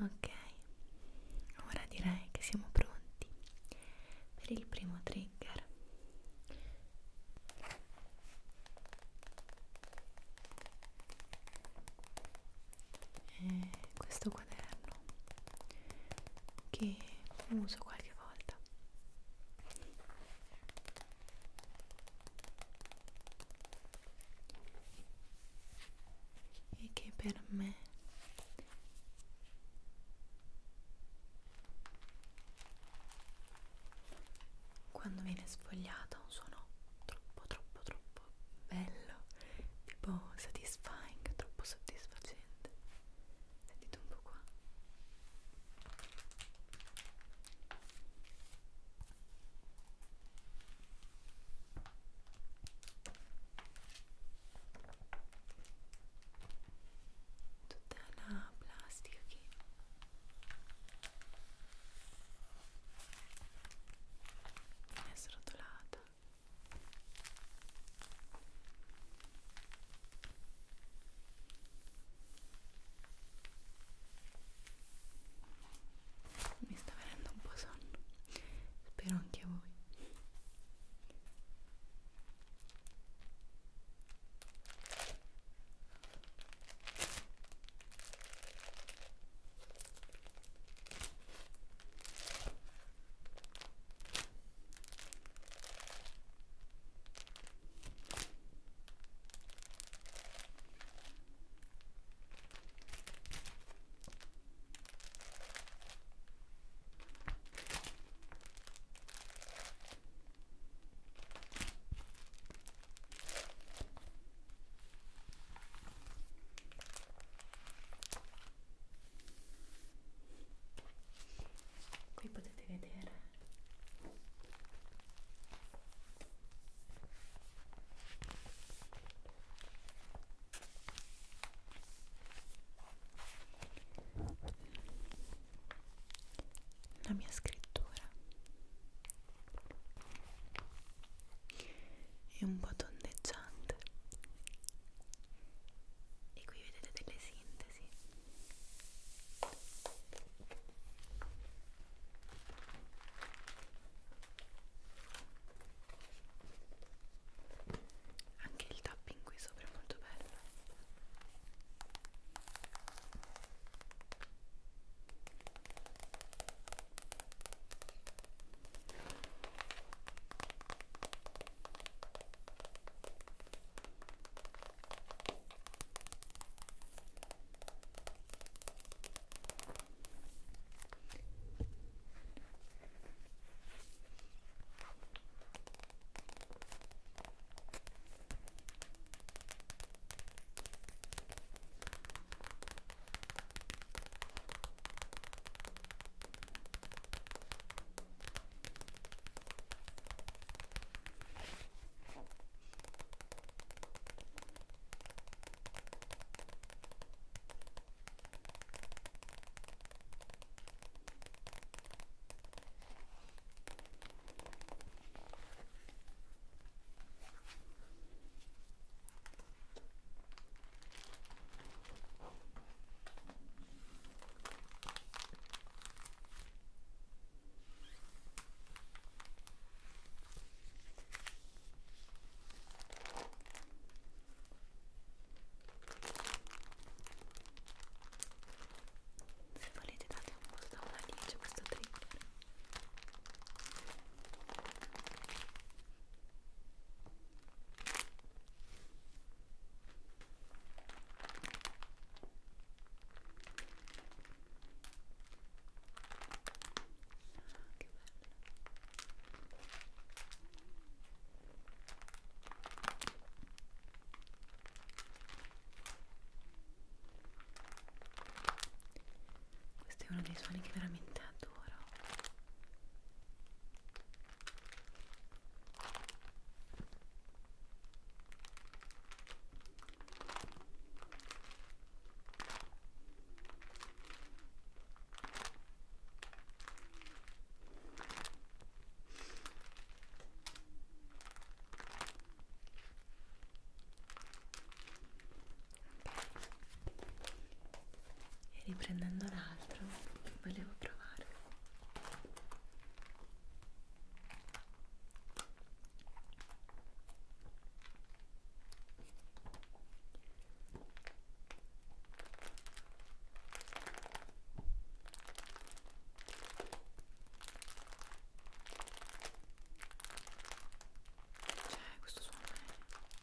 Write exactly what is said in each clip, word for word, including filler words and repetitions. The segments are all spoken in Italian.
Ok, ora direi che siamo pronti per il primo trigger. E questo quaderno che uso qualche volta e che per me quando viene sfogliato ha un suono troppo troppo troppo bello, tipo satisfying, troppo soddisfacente. Sentite un po' qua. Tutta la plastica che è srotolata. Mi sta venendo un po' sonno, spero anche a voi. Qui potete vedere la mia scrittura, è un po' tondeggiante e qui vedete delle sintesi. Anche il tapping qui sopra è molto bello. Se volete date un voto da uno a dieci a questo trigger. Che bello. Questo è uno dei suoni che veramente adoro. E riprendendo l'altro volevo provare. C'è questo suono bene.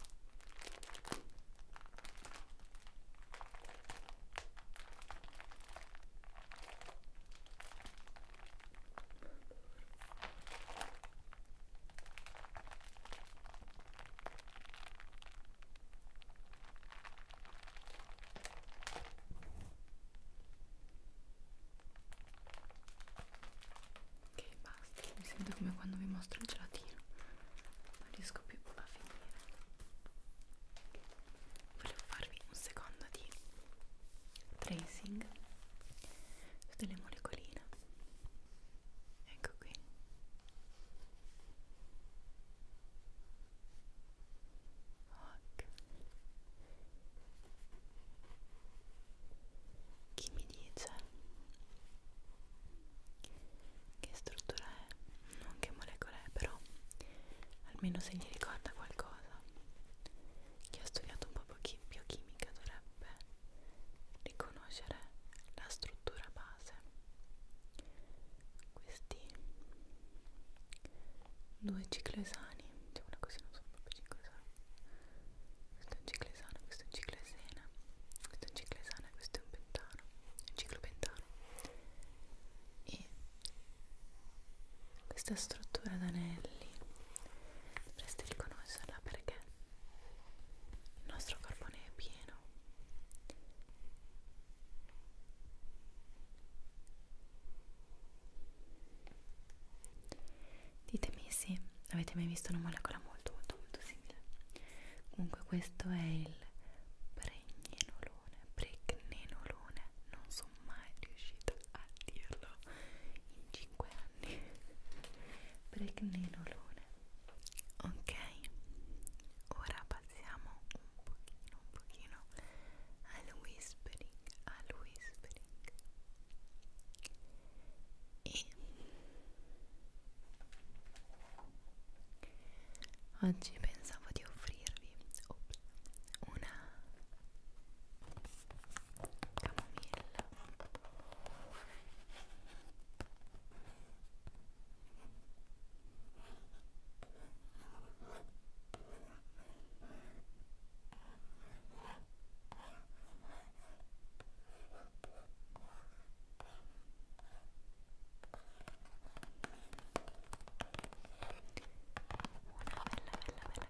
Ok, basta, mi sento come quando vi mostro il gelatino, non riesco più a finire. Volevo farvi un secondo di tracing su delle molecoline. Ecco qui. Ok. Chi mi dice che struttura è? Non che molecola è, però almeno se gli ricorda qualcosa. Chi ha studiato un po' biochimica dovrebbe riconoscere la struttura base. Questi due ciclesani, diciamo così, non sono proprio ciclesani. Questo è un ciclesano, questo è un ciclesena, questo è un ciclesano e questo è un pentano, un ciclopentano. E questa struttura ad anelli dovreste riconoscerla perché il nostro corpo ne è pieno. Ditemi se avete mai visto una molecola molto molto molto simile. Comunque questo è il pregnenolone, pregnenolone, non sono mai riuscita a dirlo in cinque anni. Pregnenolone. Ok, ora passiamo un pochino, un pochino al whispering, al whispering. E oggi pensavo di offrirvi ops, una camomilla. Una bella bella bella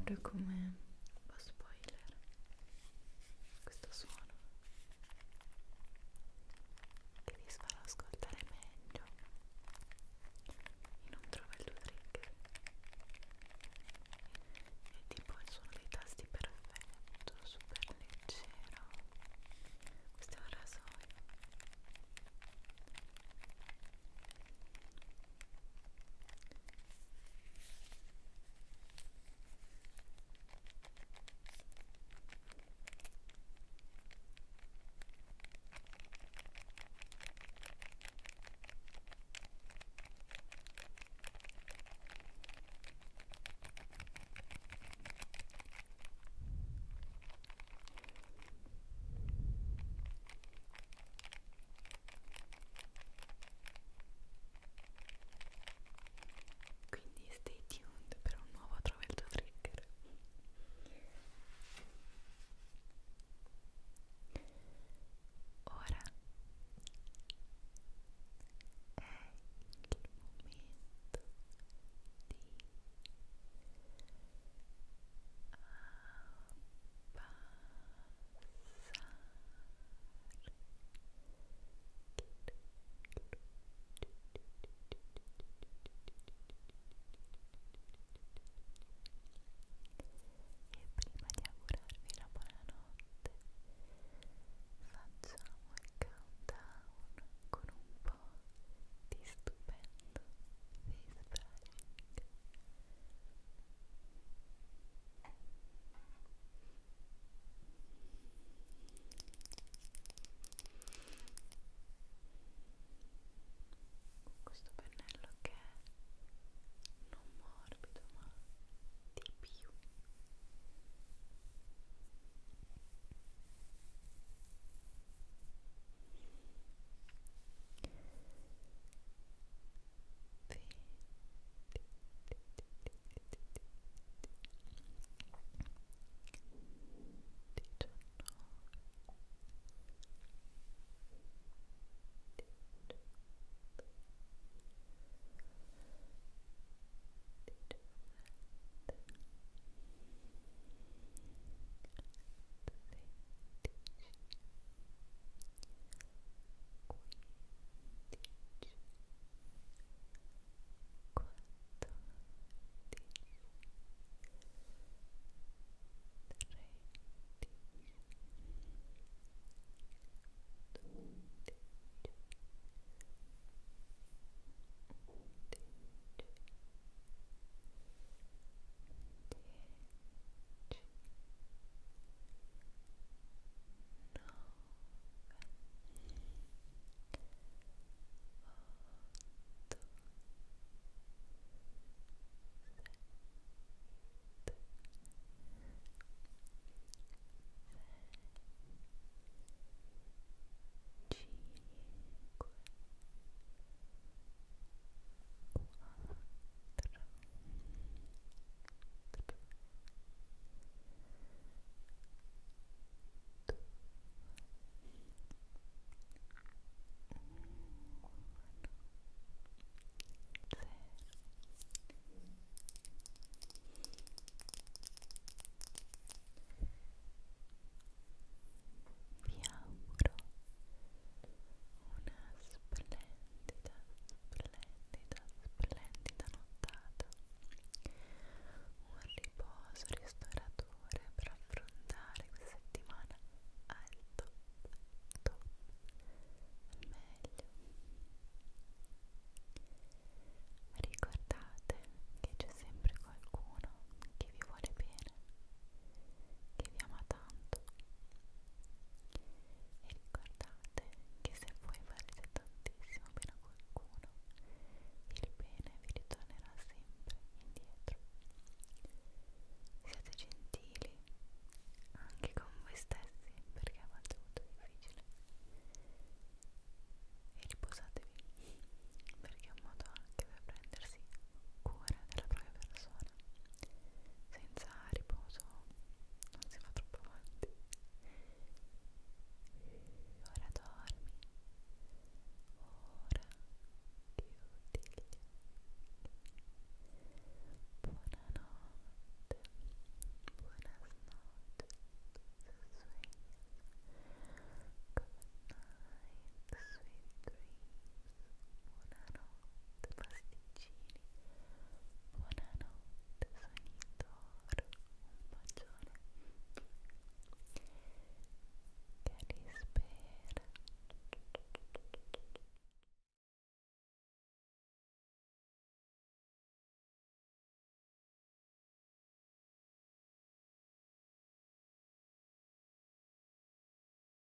proprio come